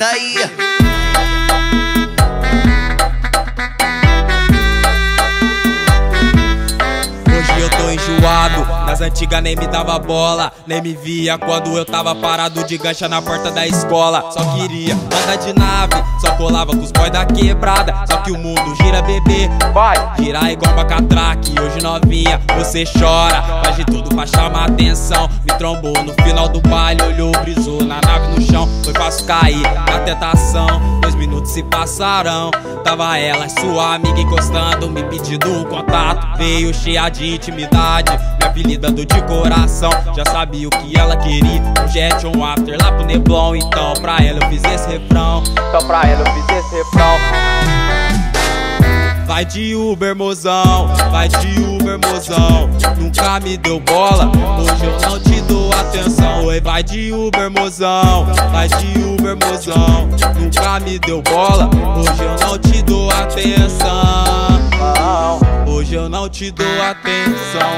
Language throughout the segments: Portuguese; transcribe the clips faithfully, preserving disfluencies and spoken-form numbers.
tá aí. Hoje eu tô enjoado, nas antigas nem me dava bola, nem me via quando eu tava parado de gancha na porta da escola. Só queria andar de nave, só colava com os boys da quebrada. Só que o mundo gira, bebê, vai girar igual uma catraque. Hoje novinha, você chora, faz de tudo pra chamar atenção. Me trombou no final do baile, olhou, brisou na nave no chão. Foi fácil cair na tentação, dois minutos se passaram. Tava ela, sua amiga encostando, me pedindo um contato. Veio cheia de intimidade, me apelidando de coração. Já sabia o que ela queria, um jet, um after lá pro Neblon. Então pra ela eu fiz esse refrão, então pra ela eu fiz esse refrão. Vai de Uber, mozão, vai de Uber, mozão. Nunca me deu bola, hoje eu não te dou atenção. Oi, vai de Uber, mozão, vai de Uber, mozão. Nunca me deu bola, hoje eu não te dou atenção. Hoje eu não te dou atenção.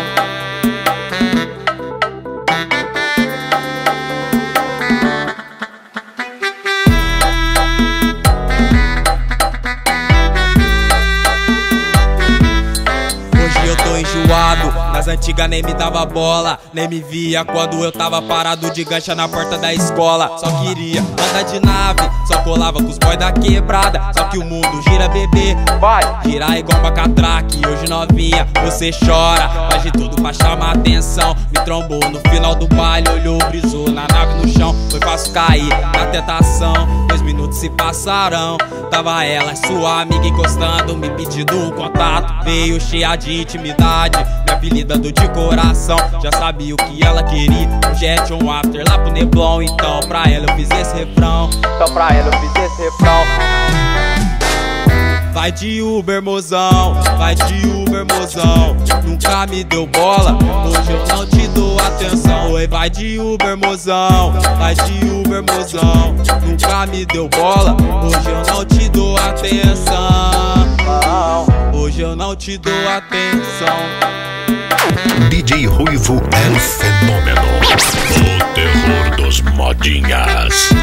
Enjoado, nas antigas nem me dava bola, nem me via quando eu tava parado de gancha na porta da escola. Só queria andar de nave, só colava com os boys da quebrada. Só que o mundo gira, bebê, vai girar igual uma catraque. Hoje novinha, você chora, faz de tudo pra chamar atenção. Me trombou no final do baile, olhou, brisou na nave no chão. Foi fácil cair na tentação, dois minutos se passaram. Tava ela, sua amiga encostando, me pedindo um contato. Veio cheia de intimidade, me apelidando de coração. Já sabia o que ela queria, um jet, um after lá pro Neblon. Então pra ela eu fiz esse refrão, então pra ela eu fiz esse refrão. Vai de Uber, mozão, vai de Uber, mozão. Nunca me deu bola, hoje eu não te dou atenção. Oi, vai de Uber, mozão, vai de Uber, mozão. Nunca me deu bola, hoje eu não te dou atenção. Hoje eu não te dou atenção. D J Ruivo é o fenômeno, o terror dos modinhas.